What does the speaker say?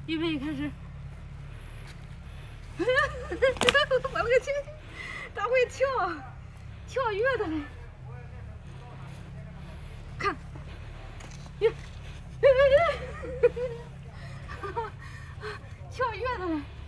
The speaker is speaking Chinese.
预备开始。我了个去，咋会跳？跳跃的嘞！看，跳跃的嘞！